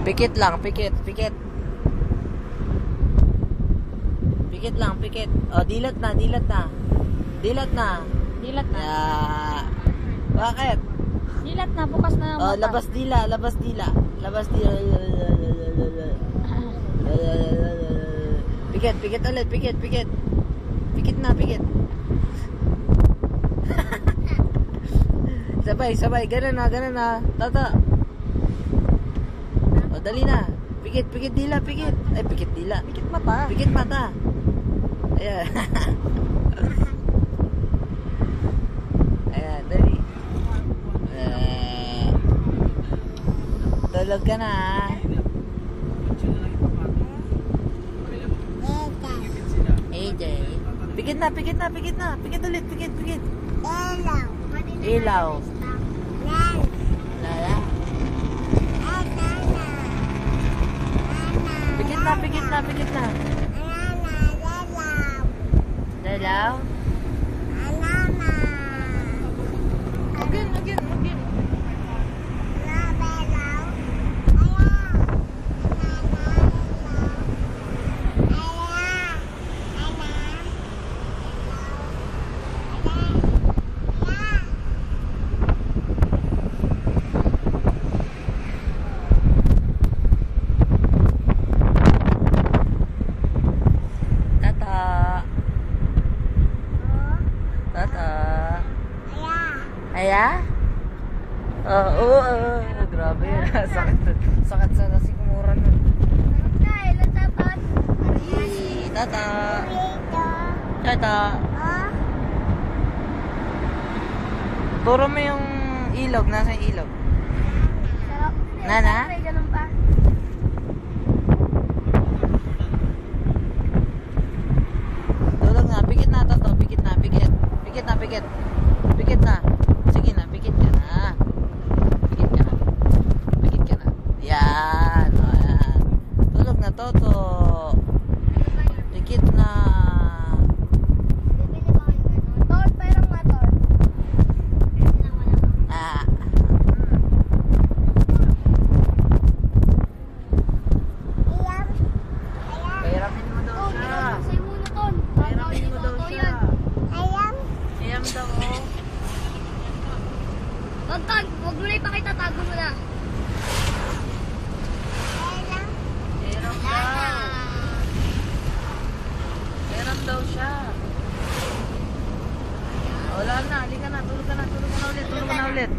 Pikit lang, pikit, pikit. Pikit lang, pikit. Oh, dilat na, dilat na. Dilat na. Dilat na. Bakit? Dilat na, bukas na Oh, labas dila, labas dila. Labas dila. Pikit, pikit ulit, pikit, pikit. Pikit na, pikit. Sabay, sabay. Ganun na. Tata. O, dali na. Pikit, pikit dila, pikit. Ay, pikit dila. Pikit mata. Pikit mata. Ayan. Ayan, dali. Tulog ka na. AJ. Pikit na, pikit na, pikit na. Pikit ulit, pikit, pikit. Ilaw. Lala. Pikit na, pikit na, pikit na. Lalaw. Again, again, again. Aya? Oo, grabe. Sakit sa nasikmura nun. Tata. Tata. Turo mo yung ilog. Nasa yung ilog? Nana? Tulog na. Pikit na, Toto. Pikit na, pikit. Pikit na, pikit. Pikit na. Sige na, pikit ka na. Pikit ka na. Pikit ka na. Yan. O, yan. Tulog na, Toto. Pikit na. Ah. Pahiramin mo daw siya. Pahiramin mo daw siya. Ayam daw, oh. Huwag mo na ipakita, tago mo na. Meron daw. Meron daw siya. Wala na, halika na, tulog ka na ulit, tulog ka na ulit.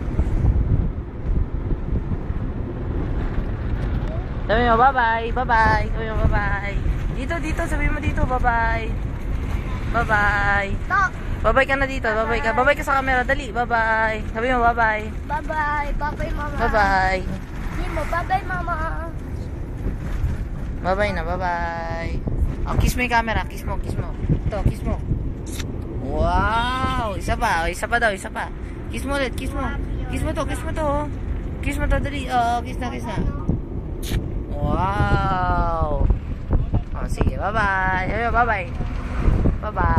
Sabi mo, bye-bye, bye-bye. Sabi mo, bye-bye. Dito, sabi mo dito, bye-bye. Bye-bye. Bye-bye ka na dito, bye-bye ka. Bye-bye ka sa camera, dali, bye-bye. Sabi mo, bye-bye. Bye-bye. Bye-bye, mama. Bye-bye. Hindi mo, bye-bye, mama. Bye-bye na, bye-bye. Oh, kiss mo yung camera, kiss mo, kiss mo. Ito, kiss mo. Wow! Isa pa daw, isa pa. Kiss mo ulit, kiss mo. Kiss mo to, kiss mo to. Kiss mo to, dali. Oh, kiss na, kiss na. Wow! Oh, sige, bye-bye. Bye-bye. Bye-bye.